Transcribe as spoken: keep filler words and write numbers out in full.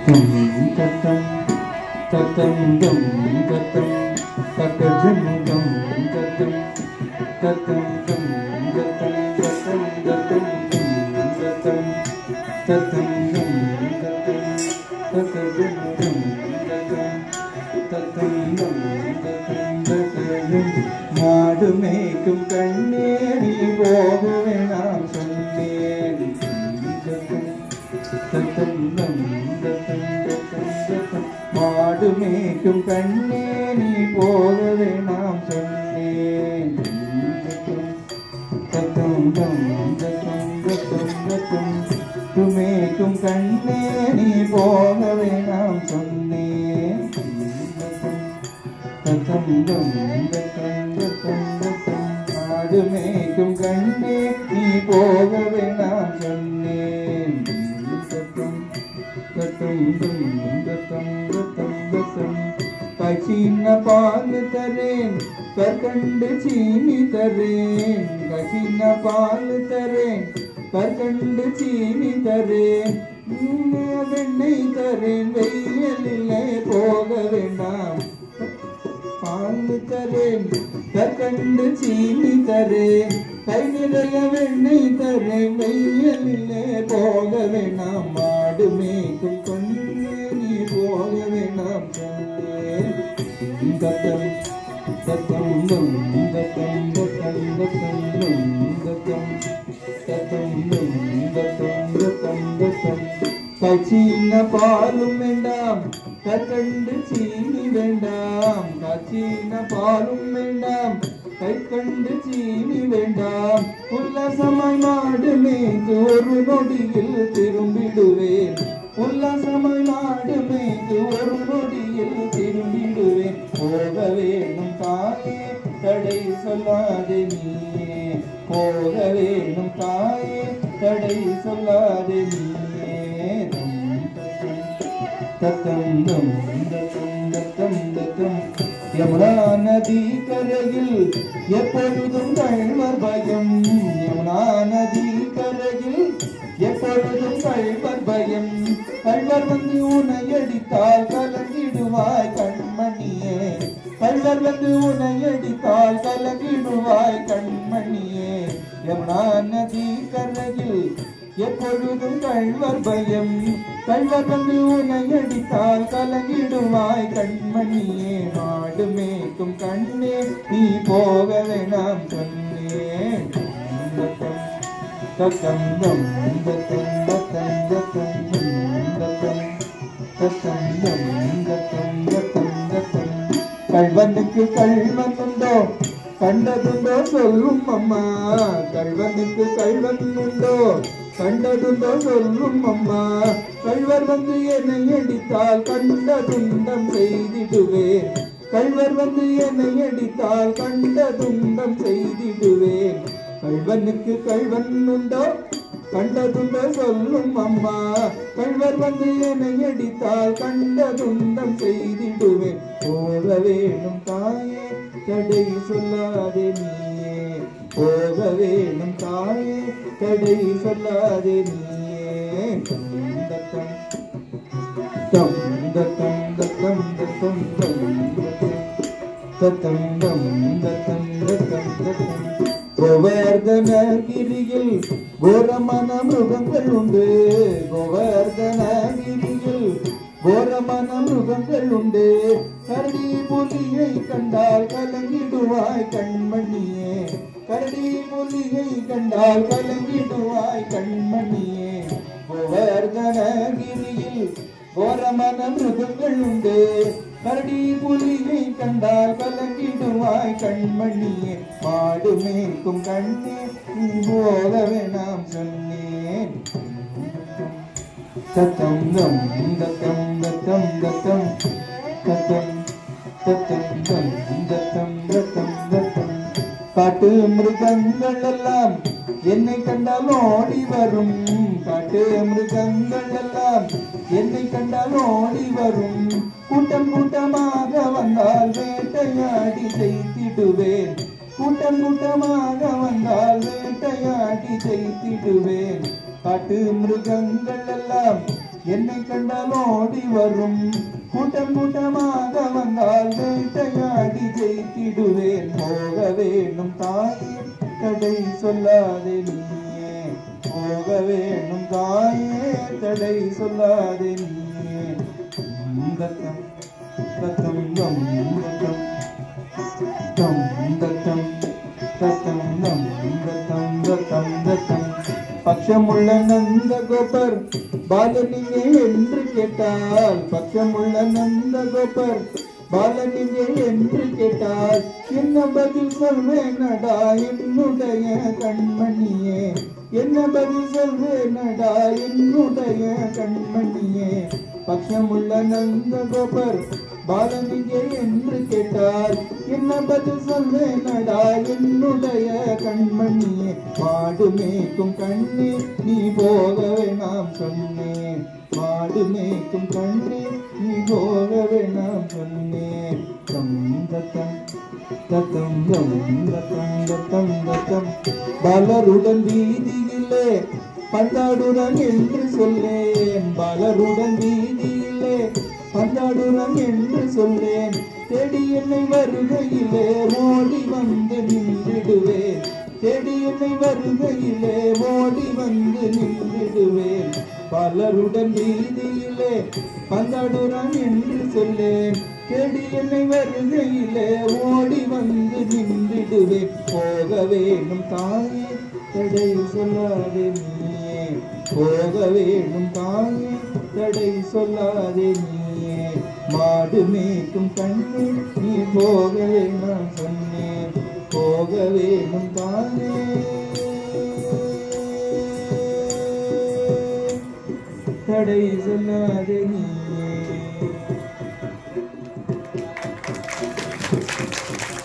தத்தம் தத்தம் தம் தத்தம் தத்தம் தம் தத்தம் தத்தம் தம் தத்தம் தத்தம் தத்தம் தத்தம் தத்தம் தம் தத்தம் தத்தம் தம் தத்தம் மாடு மேய்க்கும் கண்ணே நீ போக வேணாம் சொன்னேன் தத்தம் தம் மாடு மேய்க்கும் கண்ணே நீ போக வேணாம் சொன்னேன் தத்தம் தம் தத்தம் தத்தம் தத்தம் மேய்க்கும் கண்ணே நீ போக வேணாம் சொன்னேன் தத்தம் தம் தத்தம் தத்தம் தத்தம் மாடு மேய்க்கும் கண்ணே நீ போக வேணாம் சொன்னேன் தத்தம் தத்தம் தத்தம் தத்தம் தத்தம் கசின பால் தரேன் கற்கண்டு சீனி தரேன் கசின பால் தரேன் கற்கண்டு சீனி தரேன் வெண்ணெய் தரேன் வெயிலிலே போக வேண்டாம் பால் தரேன் கற்கண்டு சீனி தரேன் கை நிறைய வெண்ணெய் தரேன் வெயிலிலே போக வேண்டாம் மாடு மேய்க்கும் கொண்டு நீ போக வேண்டாம் சொன்னேன் தத்தம் தத்தம் தம் தத்தம் தத்தம் தத்தம் தம் தத்தம் தத்தம் தத்தம் தத்தம் கசின பாலும் வேண்டாம் கற்கண்டு சீனி வேண்டாம் கசின பாலும் வேண்டாம் கைக்கண்டு சீனி வேண்டாம் உல்லாசமாய் மாடு மேய்ந்து ஒரு நொடியில் திரும்பிடுவேன் உல்லாசமாய் மாடு மேய்ந்து ஒரு நொடியில் திரும்பிடுவேன் போக வேணும் தாயே தடை சொல்லாதே நீயே போக வேணும் தாயே தடை சொல்லாதே நீயே தத்தம் தம் தத்தம் தத்தம் தத்தம் யமுனா நதி கரையில் எப்பொழுதும் கள்வர் பயம் யமுனா நதி கரையில் எப்பொழுதும் கள்வர் பயம் கள்வர் வந்து உன்னை அடித்தால் கலங்கிடுவாய் கண்மணியே கள்வர் வந்து உன்னை அடித்தால் கலங்கிடுவாய் கண்மணியே யமுனா நதி கரையில் எப்பொழுதும் கள்வர் பயம் கள்வர் வந்து உன்னை அடித்தால் கலங்கிடுவாய் கண்மணியே மாடு மேய்க்கும் கண்ணே நீ போக வேணாம் சொன்னேன் தத்தம் தம் தத்தம் தத்தம் தத்தம் தத்தம் தத்தம் தம் தத்தம் தத்தம் தத்தம் கள்வனுக்கு கள்வன் உண்டோ கண்டதுண்டோ சொல்லும் அம்மா கள்வனுக்கு கள்வன் உண்டோ கண்டதுண்டோ சொல்லும் அம்மா கள்வர் வந்து என்னை அடித்தால் கண்ட துண்டம் செய்திடுவேன் கள்வர் வந்து என்னை அடித்தால் கண்ட துண்டம் செய்திடுவேன் கள்வனுக்கு கள்வன் உண்டோ கண்டதுண்டோ சொல்லும் அம்மா கள்வர் வந்து என்னை அடித்தால் கண்ட துண்டம் செய்திடுவேன் போக வேணும் தாயே தடை சொல்லாதே நீயே போக வேணும் தாயே தடை சொல்லாதே நீயே தத்தம் தம் தத்தம் தத்தம் தத்தம் தத்தம் தம் தத்தம் தத்தம் தத்தம் கோவர்தனகிரியில் கோரமான மிருகங்கள் உண்டு கோவர்தனகிரியில் கோரமான மிருகங்கள் உண்டு கரடி புலியை கண்டால் கலங்கிடுவாய் கண்மணியே கரடி புலியை கண்டால் கலங்கிடுவாய் கண்மணியே கோவர்தனகிரியில் கோரமான மிருகங்கள் உண்டு கரடி புலியை கண்டால் கலங்கிடுவாய் கண்மணியே மாடு மேய்க்கும் கண்ணே நீ போக வேணாம் சொன்னேன் தத்தம் தம் தத்தம் தத்தம் தத்தம் தத்தம் தத்தம் தம் தத்தம் தத்தம் தத்தம் காட்டு மிருகங்கள் எல்லாம் என்னை கண்டால் ஓடி வரும் காட்டு மிருகங்கள் எல்லாம் என்னை கண்டால் ஓடி வரும் கூட்டம் கூட்டமாக வந்தால் வேட்டையாடி ஜெயித்திடுவேன் கூட்டம் கூட்டமாக வந்தால் வேட்டையாடி ஜெயித்திடுவேன் காட்டு மிருகங்கள் எல்லாம் என்னை கண்டால் ஓடி வரும் கூட்டம் கூட்டமாக வந்தால் வேட்டையாடி ஜெயித்திடுவேன் போக வேணும் தாயே தடை சொல்லாதே நீயே போக வேணும் தாயே தடை சொல்லாதே நீயே தத்தம் தத்தம் தம் தத்தம் தம் தத்தம் தத்தம் தம் தத்தம் தத்தம் தத்தம் பட்சமுள்ள நந்த கோபர் பாலனிங்கே என்று கேட்டால் பட்சமுள்ள நந்த கோபர் பாலனிங்கே என்று கேட்டால் என்ன பதில் சொல்வேனடா என்னுடைய கண்மணியே என்ன பதில் சொல்வேனடா என்னுடைய கண்மணியே பட்சமுள்ள நந்த கோபர் பாலனிங்கே என்று கேட்டால் என்ன பதில் சொல்வேனடா என்னுடைய கண்மணியே மாடு மேய்க்கும் கண்ணே நீ போகவே நாம் சொன்னேன் மாடு மேய்க்கும் கண்ணே நீ போகவே நாம் சொன்னேன் தம் தத்தம் தத்தம் தம் தத்தம் தத்தம் பலருடன் வீதியிலே பந்தாடுடன் என்று சொல்லேன் பலருடன் வீதியிலே பந்தாடுடன் என்று சொல்லேன் தேடி என்னை வருகையிலே ஓடி வந்து நின்றிடுவேன் தேடி என்னை வருகையிலே ஓடி வந்து நின்றிடுவேன் பலருடன் வீதியிலே பந்தாடுடன் என்று சொல்லேன் தேடி என்னை வருகையிலே ஓடி வந்து நின்றிடுவேன் போக வேணும் தாயே தடை சொல்லாதே நீயே போக வேணும் தாயே தடை சொல்லாதே நீயே மாடு மேய்க்கும் கண்ணே நீ போக வேணும் சொன்னேன் போக வேணும் தாயே தடை சொல்லாதே நீயே